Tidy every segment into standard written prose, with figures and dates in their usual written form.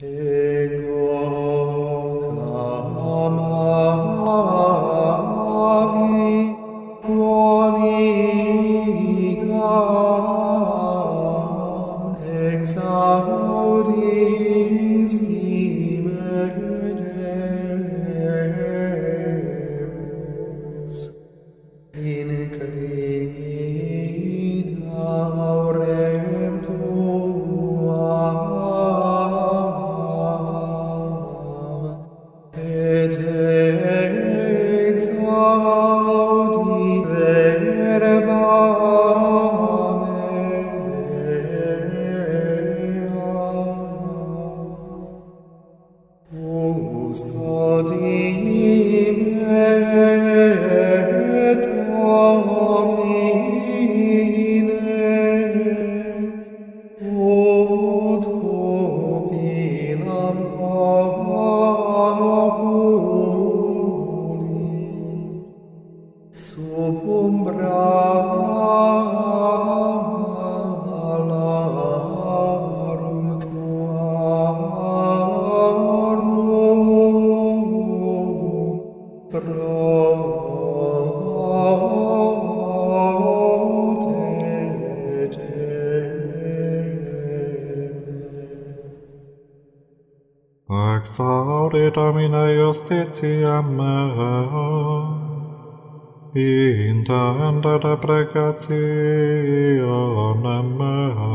Ego clamavi, qualigam exaudis timeremus, inclina aurem tuam, et exaudi verbam ea. Custodiem et Domine, ut jubilam oculi, sub umbra alarum tuarum protegetem. Exaudi Domine justitiam mea, intende deprecationem mea.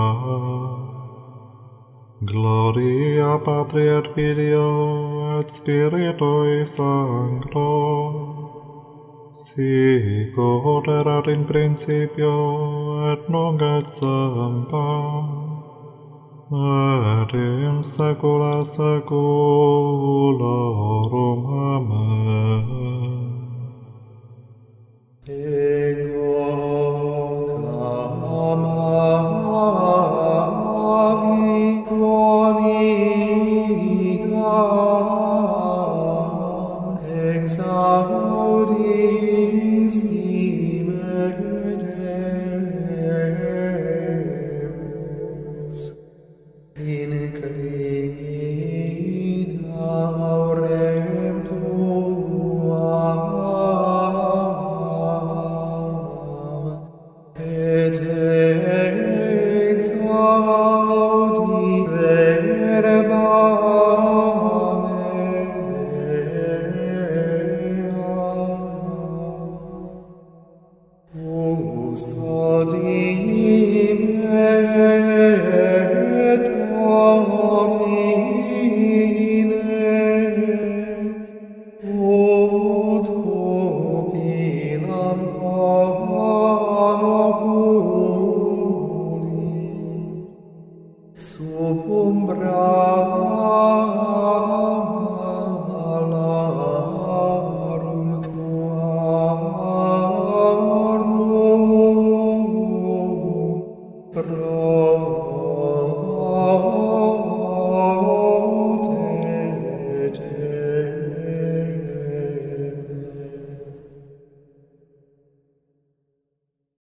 Gloria Patri et Filio et Spiritui Sancto, sicut erat in principio et nunc et semper, et in saecula saeculorum. Amen. Ego clamavi, qualigam exaudis timeremus, inclina